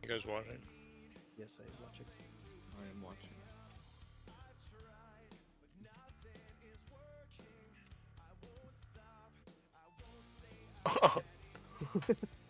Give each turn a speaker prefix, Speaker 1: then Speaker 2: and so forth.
Speaker 1: You guys watching?
Speaker 2: Yes, I am watching.
Speaker 3: I am watching.
Speaker 1: Oh,